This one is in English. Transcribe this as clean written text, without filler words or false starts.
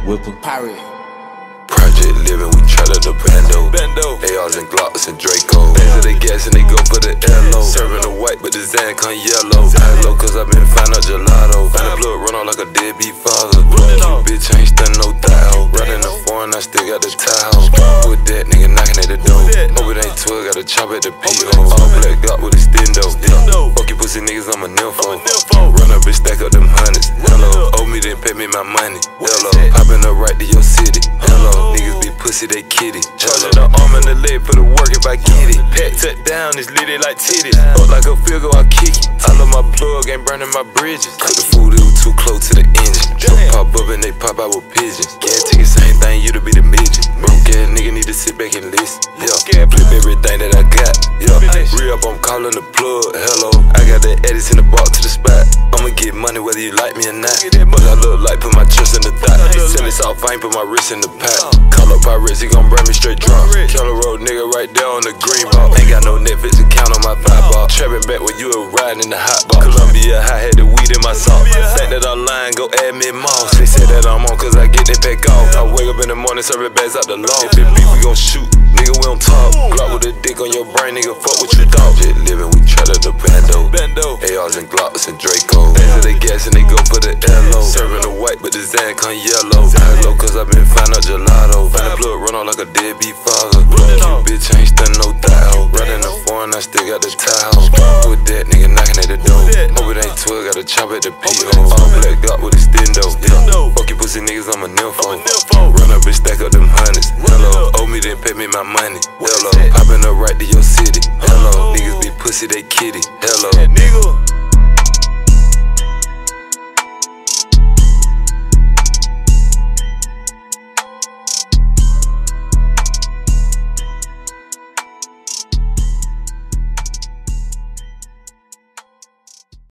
Whipper. Pirate. Project living, we try to the bando. ARs and Glocks and Draco. Laser they gas and they go for the LO. Serving the white, but the Zan come yellow. High low, cause I been finding out gelato. Find the blood run on like a deadbeat father. Cute bitch, ain't stunning no thigh hoe. Riding the foreign, I still got the tie hoe. With that nigga knocking at the door. Hope it ain't 12, got a chop at the P-hole. All black Glock with a stendo. Fuck you pussy niggas, I'm a nympho. Run up and stack up them hundreds. Hello, owe me, then pay me my money. Hello, popping up right to your city. Hello, niggas be pussy, they kitty. Charging the arm and the leg for the work if I get it. Pat tuck down, it's litty like titties. Up like a field goal, I kick it. I love my plug, ain't burning my bridges. Cook the food, it was too close to the engine. Truck pop up and they pop out with pigeons. Can't take the same thing, you to be the midget. Broke ass nigga need to sit back and listen. Yeah, flip everything that I got. Yeah, re-up, I'm calling the plug. Hello, I got the edits in the box to the spot. I'ma get money whether you like me or not. But I look like put my trust in the thought. Send this off, I ain't put my wrist in the pack. Call up Pirates, he gon' bring me straight drunk. Keller Road nigga right there on the green ball. Ain't got no Netflix account on my thigh ball. Trapping back when you were riding in the hot ball. Columbia, I had the weed in my salt. Think that I'm lying, go add me moss. They say that I'm on cause I get that back off. I wake up in the morning, serving bags out the law. If it beef, we gon' shoot. Nigga, we don't talk. Glock with a dick on your brain, nigga, fuck what you thought. Jet living, we try to the bando. ARs and Glocks and Draco. Laser they gas and they go for the LO. Serving the white, but the Zan come yellow. High low, cause I been finding out gelato. Find the blood run on like a deadbeat father. Cute bitch, ain't stunning no thigh hoe. Riding the foreign, I still got the tie hoe. With that nigga knocking at the door. Hope it ain't 12, got a chop at the P-hole. All black Glock with a stendo. Fuck you pussy niggas, I'm a nympho. Run up and stack up them hundreds. Hello, owe me, then pay me my money. Hello, popping up right to your city. Hello, niggas be pussy, they kitty.